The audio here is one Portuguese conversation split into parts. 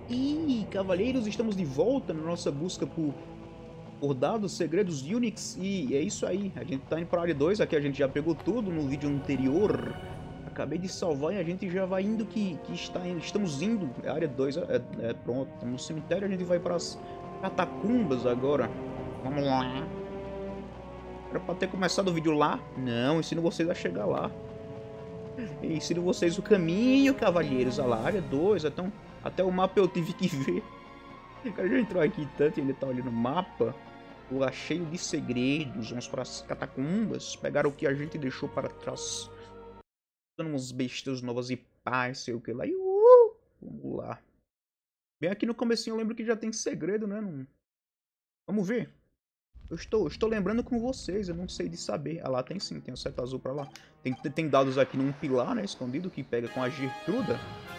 E cavaleiros, estamos de volta na nossa busca por dados, segredos Unix. E é isso aí, a gente tá indo pra área 2, aqui a gente já pegou tudo no vídeo anterior. Acabei de salvar e a gente já vai indo estamos indo, é a área 2, pronto, estamos no cemitério, a gente vai pras catacumbas agora. Vamos lá. Era pra ter começado o vídeo lá? Não, ensino vocês a chegar lá. Ensino vocês o caminho, cavalheiros, a lá, área 2, então até o mapa eu tive que ver. O cara já entrou aqui tanto e ele tá olhando o mapa. Lá cheio de segredos. Vamos para as catacumbas. Pegar o que a gente deixou para trás. Dando umas bestas novas e paz, sei o que lá. E, vamos lá. Bem aqui no comecinho eu lembro que já tem segredo, né? Não... Vamos ver. Eu estou lembrando com vocês, eu não sei de saber. Ah lá, tem sim, tem a seta azul pra lá. Tem dados aqui num pilar, né? Escondido, que pega com a Gertruda.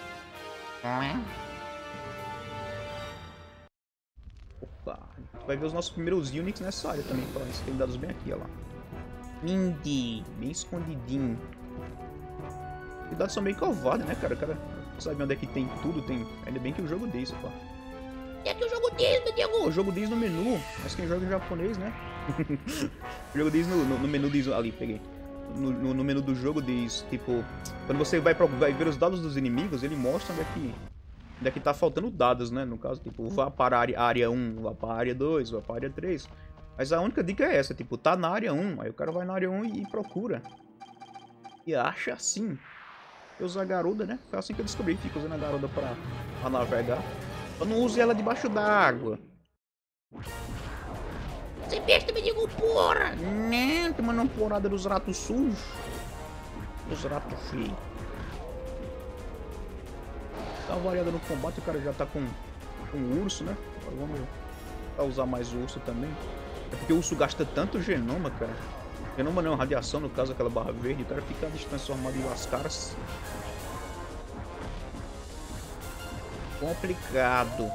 Opa, a gente vai ver os nossos primeiros Unix nessa área também. Falar isso, tem dados bem aqui, olha lá. Mindy, bem escondidinho. Os dados são meio covardes, né, cara? O cara sabe onde é que tem tudo, tem... Ainda bem que o jogo diz, pá. É que o jogo diz, meu Deus! O jogo diz no menu, mas quem joga em japonês, né? O jogo diz no menu, diz... Ali, peguei. No menu do jogo diz, tipo... Quando você vai ver os dados dos inimigos, ele mostra onde é que tá faltando dados, né? No caso, tipo, vá para a área 1, vá para a área 2, vá para a área 3. Mas a única dica é essa, tipo, tá na área 1, aí o cara vai na área 1 e procura. E acha assim. Eu uso a garuda, né? Foi assim que eu descobri, fico usando a garuda pra navegar. Eu não use ela debaixo d'água. Você besta, me digo, porra! Não, tomando uma porrada dos ratos sujos. Dos ratos feios. Dá uma variada no combate, o cara já tá com um urso, né? Agora vamos usar mais o urso também. É porque o urso gasta tanto genoma, cara. Genoma não, radiação, no caso, aquela barra verde. O cara fica transformado em lascaras. Complicado.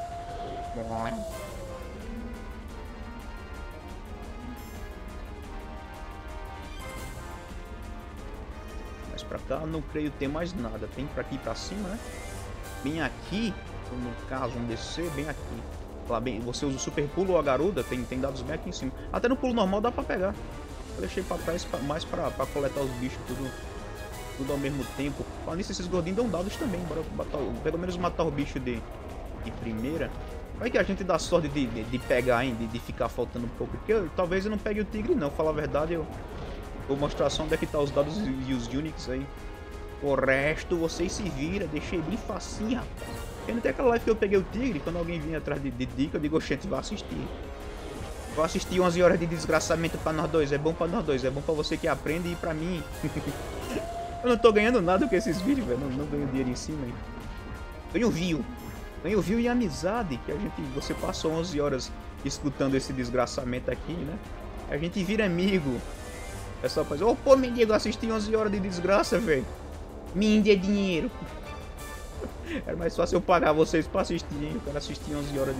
Mas pra cá não creio ter mais nada. Tem pra aqui pra cima, né? Bem aqui, no caso, vamos descer bem aqui. Lá bem, você usa o super pulo ou a garuda, tem dados bem aqui em cima. Até no pulo normal dá pra pegar. Eu deixei pra trás mais pra coletar os bichos tudo ao mesmo tempo. Falando nisso, esses gordinhos dão dados também. Bora pelo menos matar o bicho de primeira. Vai que a gente dá sorte de pegar, hein? De ficar faltando um pouco. Porque talvez eu não pegue o tigre, não. Falar a verdade, eu vou mostrar só onde é que tá os dados e os Unix aí. O resto vocês se viram. Deixei bem facinho, rapaz. Porque não tem aquela live que eu peguei o tigre. Quando alguém vinha atrás de dica, eu digo, oxente, vai assistir. Vou assistir 11 horas de desgraçamento pra nós dois. É bom pra nós dois. É bom pra você que aprende e pra mim. Eu não tô ganhando nada com esses vídeos, velho. Não ganho dinheiro em cima, hein. Ganho view. Ganho view e amizade. Que você passou 11 horas escutando esse desgraçamento aqui, né? A gente vira amigo. É só fazer. Ô, pô, mendigo, assisti 11 horas de desgraça, velho. Mindy é dinheiro. Era mais fácil eu pagar vocês pra assistir, hein? Eu quero assistir 11 horas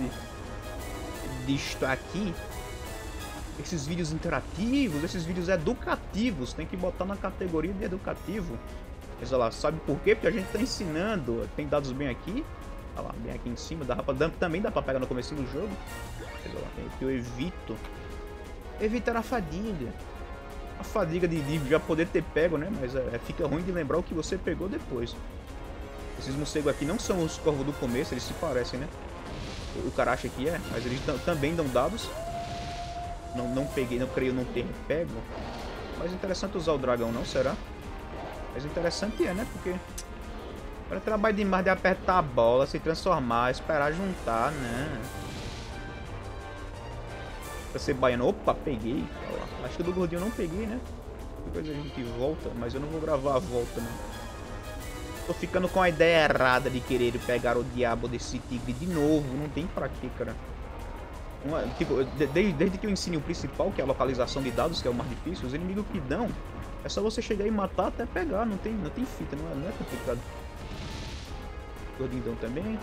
disto aqui. Esses vídeos interativos, esses vídeos educativos, tem que botar na categoria de educativo. Mas olha lá, sabe por quê? Porque a gente tá ensinando, tem dados bem aqui. Olha lá, bem aqui em cima, também dá pra pegar no começo do jogo. Mas olha lá, tem que eu evito. Evitar a fadiga. A fadiga de já poder ter pego, né? Mas fica ruim de lembrar o que você pegou depois. Esses morcegos aqui não são os corvos do começo, eles se parecem, né? O cara acha que é, mas eles também dão dados. Não peguei, não creio não ter pego. Mas interessante usar o dragão, não? Será? Mas interessante é, né? Porque... Para trabalho demais de apertar a bola, se transformar, esperar juntar, né? Pra ser baiano. Opa, peguei. Acho que do gordinho eu não peguei, né? Depois a gente volta, mas eu não vou gravar a volta, não. Tô ficando com a ideia errada de querer pegar o diabo desse tigre de novo. Não tem pra quê, cara. Tipo, desde que eu ensine o principal, que é a localização de dados, que é o mais difícil, os inimigos que dão, é só você chegar e matar até pegar, não tem fita, não é complicado. Gordindão também.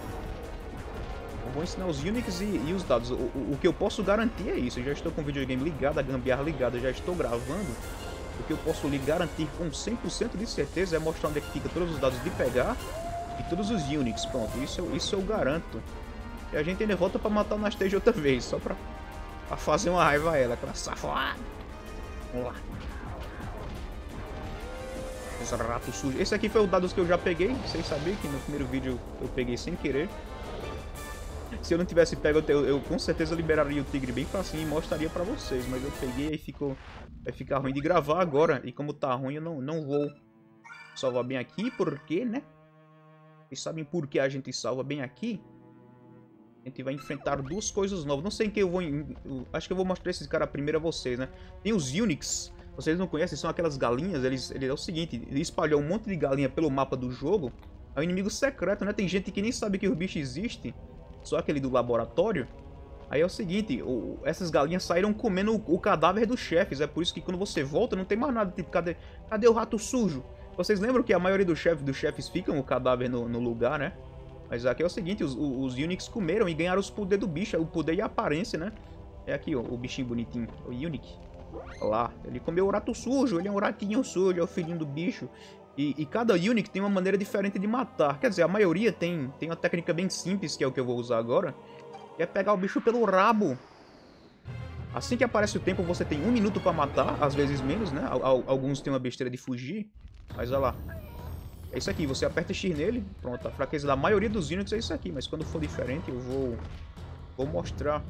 Eu vou ensinar os Unix e os dados. O que eu posso garantir é isso, eu já estou com o videogame ligado, a gambiarra ligada, já estou gravando. O que eu posso lhe garantir com 100% de certeza é mostrar onde é que fica todos os dados de pegar E todos os Unix, pronto. Isso eu garanto. E a gente ainda volta pra matar o Nastage outra vez, só pra fazer uma raiva a ela, aquela safada. Vamos lá. Esse rato sujo. Esse aqui foi o dados que eu já peguei. Vocês sabiam que no primeiro vídeo eu peguei sem querer. Se eu não tivesse pego, eu com certeza liberaria o tigre bem facinho e mostraria pra vocês. Mas eu peguei e vai ficar ruim de gravar agora. E como tá ruim, eu não vou salvar bem aqui. Por quê, né? Vocês sabem por que a gente salva bem aqui? A gente vai enfrentar duas coisas novas. Não sei em que eu vou... acho que eu vou mostrar esses caras primeiro a vocês, né? Tem os Unix. Vocês não conhecem, são aquelas galinhas. Ele é o seguinte, ele espalhou um monte de galinha pelo mapa do jogo. É um inimigo secreto, né? Tem gente que nem sabe que o bicho existe. Só aquele do laboratório. Aí é o seguinte, essas galinhas saíram comendo o cadáver dos chefes. É por isso que quando você volta não tem mais nada. Tipo, cadê o rato sujo? Vocês lembram que a maioria dos chefes ficam o cadáver no lugar, né? Mas aqui é o seguinte, os Unix comeram e ganharam os poderes do bicho. O poder e a aparência, né? É aqui, ó, o bichinho bonitinho. O Unix. Olha lá, ele comeu o rato sujo. Ele é um ratinho sujo, é o filhinho do bicho. E cada Unix tem uma maneira diferente de matar. Quer dizer, a maioria tem uma técnica bem simples, que é o que eu vou usar agora. Que é pegar o bicho pelo rabo. Assim que aparece o tempo, você tem 1 minuto pra matar. Às vezes menos, né? Alguns têm uma besteira de fugir. Mas olha lá. É isso aqui, você aperta X nele. Pronto, a fraqueza da maioria dos Unix é isso aqui. Mas quando for diferente, eu vou mostrar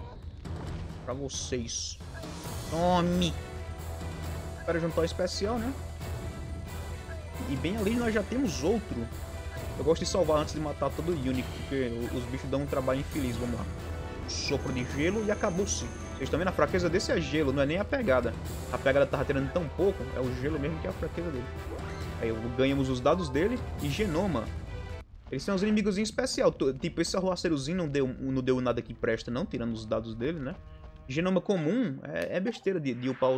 pra vocês. Tome! Para juntar o especial, né? E bem ali nós já temos outro. Eu gosto de salvar antes de matar todo o Unix, porque os bichos dão um trabalho infeliz. Vamos lá. Sopro de gelo e acabou-se. Vocês estão vendo? A fraqueza desse é gelo, não é nem a pegada. A pegada tava tirando tão pouco, é o gelo mesmo que é a fraqueza dele. Aí ganhamos os dados dele e genoma. Eles são os inimigos em especial. Tipo, esse arruaceirozinho não deu nada que presta, não, tirando os dados dele, né? Genoma comum é besteira de upar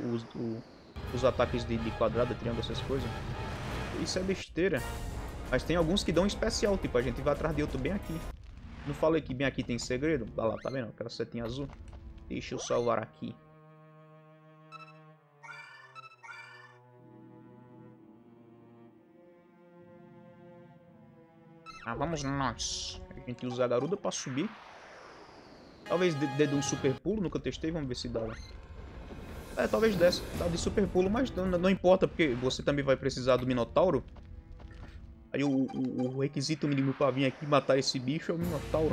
os ataques de quadrado, triângulo, essas coisas. Isso é besteira. Mas tem alguns que dão especial, tipo, a gente vai atrás de outro bem aqui. Não falei que bem aqui tem segredo? Olha lá, tá vendo? Aquela setinha azul. Deixa eu salvar aqui. Ah, vamos nós. A gente usa a garuda pra subir. Talvez dê um super pulo, nunca testei, vamos ver se dá. É, talvez desse. Dá de super pulo, mas não importa, porque você também vai precisar do Minotauro. Aí o requisito mínimo pra vir aqui matar esse bicho é o Minotauro.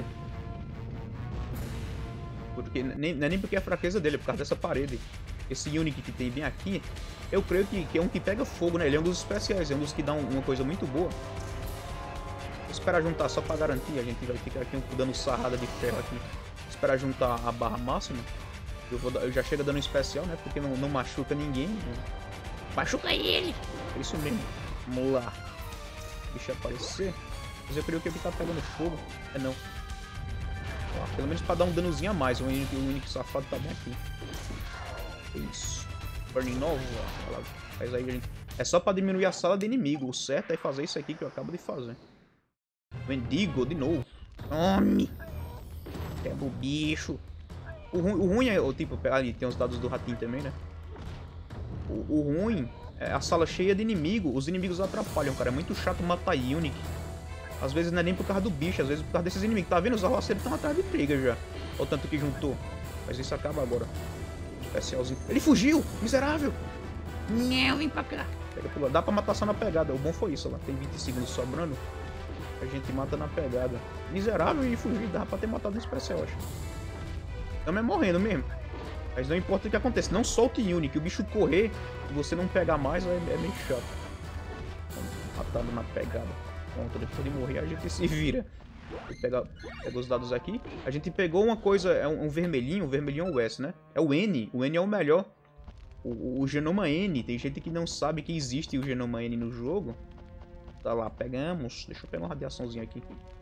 Porque, não é nem porque é a fraqueza dele, é por causa dessa parede. Esse Unix que tem bem aqui, eu creio que é um que pega fogo, né? Ele é um dos especiais, é um dos que dá uma coisa muito boa. Vou esperar juntar só pra garantir, a gente vai ficar aqui dando sarrada de ferro aqui. Vou esperar juntar a barra máxima. Eu já chego dando um especial, né? Porque não machuca ninguém. Machuca ele! É isso mesmo. Vamos lá. Deixa aparecer. Mas eu creio que ele tá pegando fogo. É não. Ó, pelo menos pra dar um danozinho a mais. O único safado tá bem aqui. Isso. Burning Nova. Faz aí, gente. É só pra diminuir a sala de inimigo. O certo é fazer isso aqui que eu acabo de fazer. Mendigo, de novo. Tome! Quebra o bicho. O ruim é, tipo, ali tem os dados do ratinho também, né? O ruim é a sala cheia de inimigo. Os inimigos atrapalham, cara. É muito chato matar Unix. Às vezes não é nem por causa do bicho, às vezes por causa desses inimigos. Tá vendo? Os arroaceiros estão atrás de briga já. Olha o tanto que juntou. Mas isso acaba agora. Especialzinho. Ele fugiu! Miserável! Não, vem pra cá. Dá pra matar só na pegada. O bom foi isso, lá. Tem 20 segundos sobrando. A gente mata na pegada. Miserável e fugir. Dá pra ter matado no especial, acho. Estamos morrendo mesmo. Mas não importa o que aconteça. Não solte Unix. O bicho correr e você não pegar mais é meio chato. Matado na pegada. Pronto, depois de morrer a gente se vira. Pega os dados aqui. A gente pegou uma coisa, é um vermelhinho. O vermelhinho é o S, né? É o N. O N é o melhor. O genoma N. Tem gente que não sabe que existe o genoma N no jogo. Tá lá, pegamos. Deixa eu pegar uma radiaçãozinha aqui.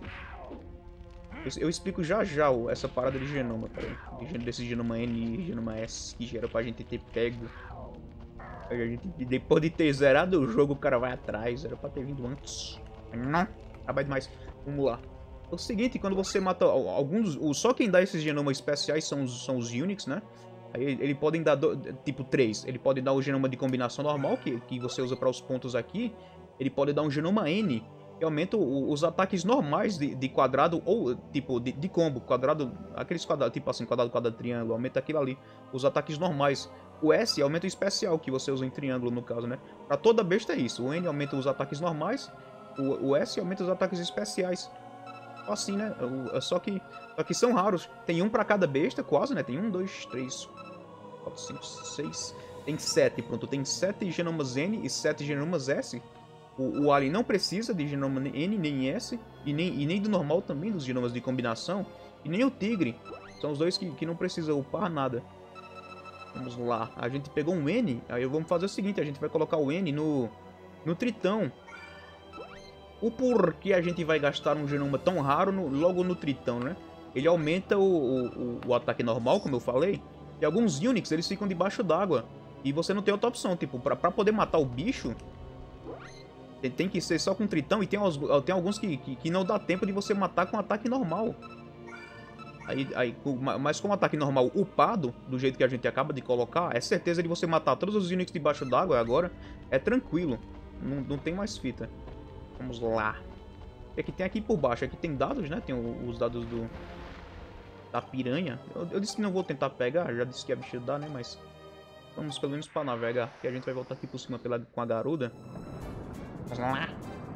Eu explico já essa parada de genoma, cara. Desse genoma N e genoma S que gera pra gente ter pego. Depois de ter zerado o jogo, o cara vai atrás. Era pra ter vindo antes. Não, trabalho demais. Vamos lá. É o seguinte, quando você mata alguns... Só quem dá esses genomas especiais são os Unix, né? Aí ele podem dar, tipo, 3. Ele pode dar o genoma de combinação normal, que você usa para os pontos aqui. Ele pode dar um genoma N. que aumenta os ataques normais de quadrado ou tipo de combo. Quadrado, aqueles quadrados, tipo assim, quadrado, quadrado, triângulo, aumenta aquilo ali. Os ataques normais. O S aumenta o especial que você usa em triângulo, no caso, né? Pra toda besta é isso. O N aumenta os ataques normais. O S aumenta os ataques especiais. Assim, né? Só que são raros. Tem um pra cada besta, quase, né? Tem 1, 2, 3, 4, 5, 6. Tem 7, pronto. Tem 7 genomas N e 7 genomas S. O Alien não precisa de genoma N nem S. E nem do normal também, dos genomas de combinação. E nem o Tigre. São os dois que não precisam upar nada. Vamos lá. A gente pegou um N. Aí vamos fazer o seguinte. A gente vai colocar o N no Tritão. O porquê a gente vai gastar um genoma tão raro logo no Tritão, né? Ele aumenta o ataque normal, como eu falei. E alguns Unix, eles ficam debaixo d'água. E você não tem outra opção. Tipo, pra poder matar o bicho, tem que ser só com Tritão. E tem alguns que não dá tempo de você matar com ataque normal. Mas com o ataque normal upado, do jeito que a gente acaba de colocar, é certeza de você matar todos os Unix debaixo d'água agora. É tranquilo. Não tem mais fita. Vamos lá. O que é que tem aqui por baixo? Aqui tem dados, né? Tem os dados da piranha. Eu disse que não vou tentar pegar. Já disse que a bicha dá, né? Mas vamos pelo menos para navegar. Que a gente vai voltar aqui por cima com a garuda. Vamos lá.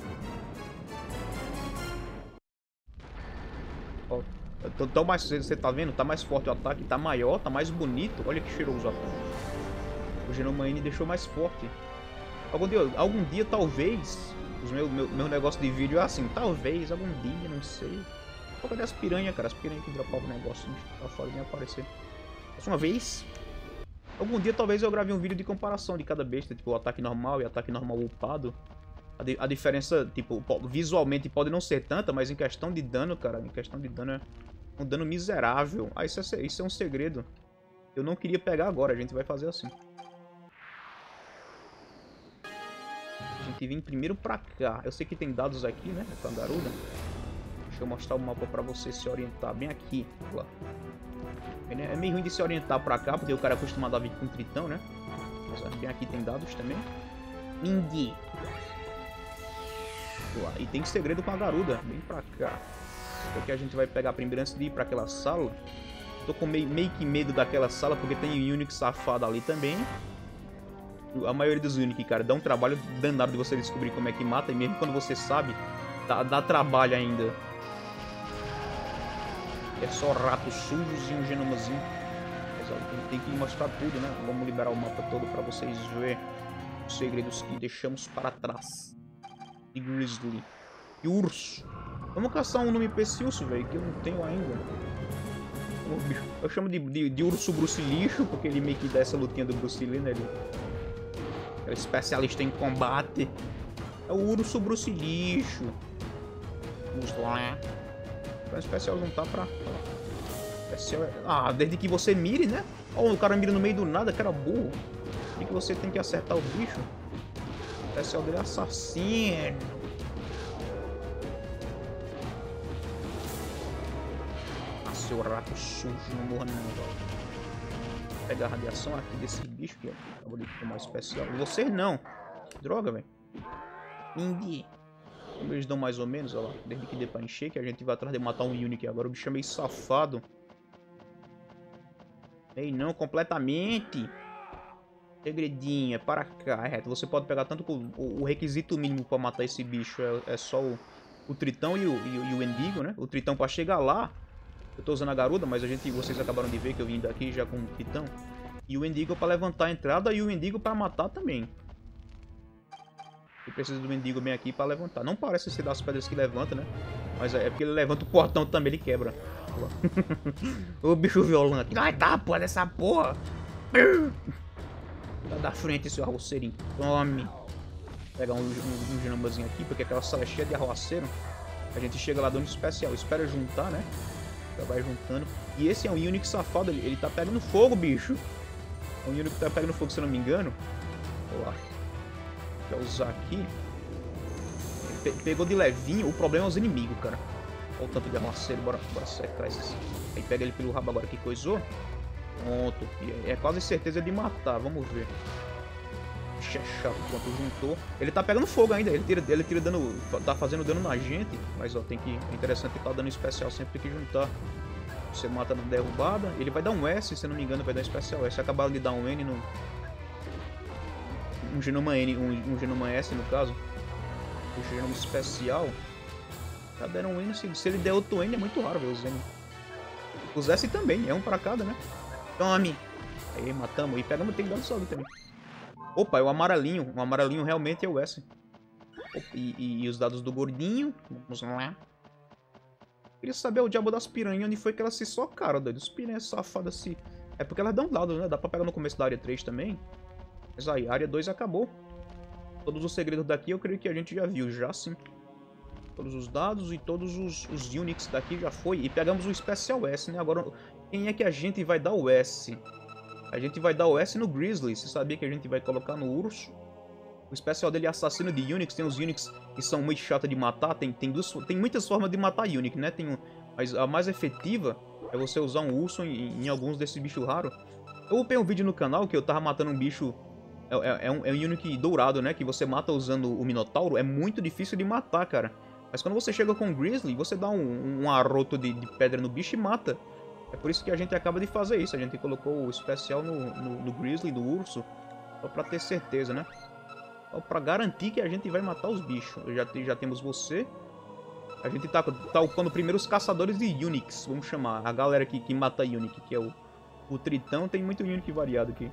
Ó, tão mais, você tá vendo? Tá mais forte o ataque. Tá maior, tá mais bonito. Olha que cheiroso o ataque. O genoma N deixou mais forte. Algum dia talvez... Meu negócio de vídeo é assim, talvez, algum dia, não sei. Cadê as piranhas, cara? As piranhas que dropavam o negócio pra fora nem aparecer. Mais uma vez. Algum dia talvez eu grave um vídeo de comparação de cada besta, tipo, o ataque normal e ataque normal upado. A diferença, tipo, visualmente pode não ser tanta, mas em questão de dano, cara, em questão de dano é um dano miserável. Ah, isso é um segredo. Eu não queria pegar agora, a gente vai fazer assim. A gente vem primeiro pra cá. Eu sei que tem dados aqui, né? Com a garuda. Deixa eu mostrar o mapa pra você se orientar. Bem aqui. Lá. É meio ruim de se orientar pra cá, porque o cara é acostumado a vir com Tritão, né? Mas bem aqui tem dados também. Ninguém. Lá. E tem segredo com a garuda. Bem pra cá. Porque a gente vai pegar primeiro antes de ir pra aquela sala. Tô com meio que medo daquela sala, porque tem um Unix safado ali também. A maioria dos Unix, cara, dá um trabalho danado de você descobrir como é que mata. E mesmo quando você sabe, dá trabalho ainda. É só ratos sujos e um genomazinho. Mas ó, tem que mostrar tudo, né? Vamos liberar o mapa todo pra vocês verem os segredos que deixamos para trás. E Grizzly. E Urso. Vamos caçar um nome pra esse urso, velho, que eu não tenho ainda. Eu chamo de Urso Bruce Lixo, porque ele meio que dá essa lutinha do Bruce Lee, né? Ele é o especialista em combate. É o Urso Bruce Lixo. Vamos lá. O especial não tá pra... Especial é... Ah, desde que você mire, né? Ó, o cara mira no meio do nada, cara burro. E que você tem que acertar o bicho. O especial dele é assassino. Ah, seu rato sujo, não morra não. Vou pegar a radiação aqui desse bicho que acabou de tomar especial. E vocês não. Droga, velho. Indy. Como eles dão mais ou menos, ó lá. Desde que dê pra encher, que a gente vai atrás de matar um Unique agora. O bicho é meio safado. Ei, não, completamente. Segredinho, é para cá. É reto. Você pode pegar tanto o requisito mínimo pra matar esse bicho. É só o Tritão e o Endigo, né? O Tritão pra chegar lá. Eu tô usando a garuda, mas vocês acabaram de ver que eu vim daqui já com o Tritão. E o Endigo pra levantar a entrada e o Endigo pra matar também. Eu preciso do Mendigo bem aqui pra levantar. Não parece ser das pedras que levanta, né? Mas é porque ele levanta o portão também, ele quebra. O bicho violento. Ai, tá, porra, dessa porra. Tá da frente, seu arroceirinho. Tome. Vou pegar um genomazinho aqui, porque aquela sala é cheia de arroceiro. A gente chega lá dando especial. Espera juntar, né? Já vai juntando. E esse é um Unix safado. Ele tá pegando fogo, bicho. É um Unix que tá pegando fogo, se eu não me engano. Olha lá. Pra usar aqui. Pegou de levinho. O problema é os inimigos, cara. Olha o tanto de armaceiro. Bora secar esses. Aí pega ele pelo rabo agora que coisou. Pronto. É quase certeza de matar. Vamos ver. Ixi, é chato quanto juntou. Ele tá pegando fogo ainda, ele tira dano, tá fazendo dano na gente. Mas ó, tem que, é interessante que tá dando especial sempre que juntar. Você mata na derrubada, ele vai dar um S, se eu não me engano, vai dar especial S. Se acabar de dar um N no... Um genoma N, um genoma S no caso. O genoma especial. Tá dando um N, se ele der outro N é muito raro ver os N. Os S também, é um pra cada, né? Tome! Aí, matamos. E pegamos, tem que dar um salve também. Opa, é o amarelinho. O amarelinho realmente é o S. Opa, e os dados do gordinho. Vamos lá. Queria saber o diabo das piranhas, onde foi que elas se socaram, doido. Os piranhas safadas se... É porque elas dão dados, né? Dá pra pegar no começo da área 3 também. Mas aí, a área 2 acabou. Todos os segredos daqui eu creio que a gente já viu, já sim. Todos os dados e todos os Unix daqui já foi. E pegamos o Special S, né? Agora, quem é que a gente vai dar o S? A gente vai dar o S no Grizzly. Você sabia que a gente vai colocar no Urso? O especial dele é assassino de Unix. Tem os Unix que são muito chatos de matar. Tem muitas formas de matar Unix, né? Mas a mais efetiva é você usar um urso em alguns desses bichos raros. Eu upei um vídeo no canal que eu tava matando um bicho... É um Unix dourado, né? Que você mata usando o Minotauro. É muito difícil de matar, cara. Mas quando você chega com o Grizzly, você dá um arroto de pedra no bicho e mata. É por isso que a gente acaba de fazer isso. A gente colocou o especial no Grizzly, do urso. Só pra ter certeza, né? Só pra garantir que a gente vai matar os bichos. Já temos você. A gente tá upando primeiro os caçadores de Unix. Vamos chamar a galera que mata Unix. Que é o Tritão. Tem muito Unix variado aqui.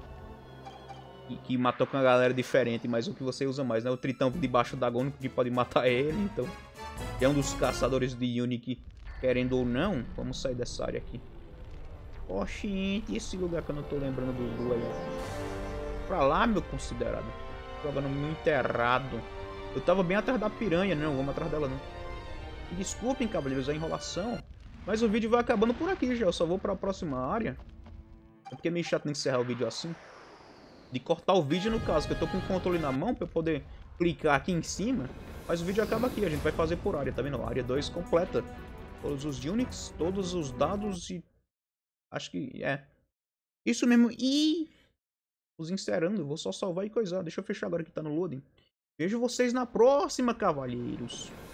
Que matou com a galera diferente. Mas o que você usa mais, né? O Tritão debaixo d'água, o único que pode matar é ele. Então... É um dos caçadores de Unix, querendo ou não. Vamos sair dessa área aqui. Oxe, gente, esse lugar que eu não tô lembrando do aí. Pra lá, meu considerado. Jogando muito errado. Eu tava bem atrás da piranha, não vamos atrás dela não. E desculpem, cavaleiros, a enrolação. Mas o vídeo vai acabando por aqui já. Eu só vou pra próxima área. É porque é meio chato de encerrar o vídeo assim. De cortar o vídeo no caso, que eu tô com o controle na mão pra eu poder clicar aqui em cima. Mas o vídeo acaba aqui, a gente vai fazer por área, tá vendo? A área 2 completa. Todos os Unix, todos os dados e... Acho que é. Isso mesmo. E... Os encerrando, vou só salvar e coisar. Deixa eu fechar agora que tá no loading. Vejo vocês na próxima, cavalheiros.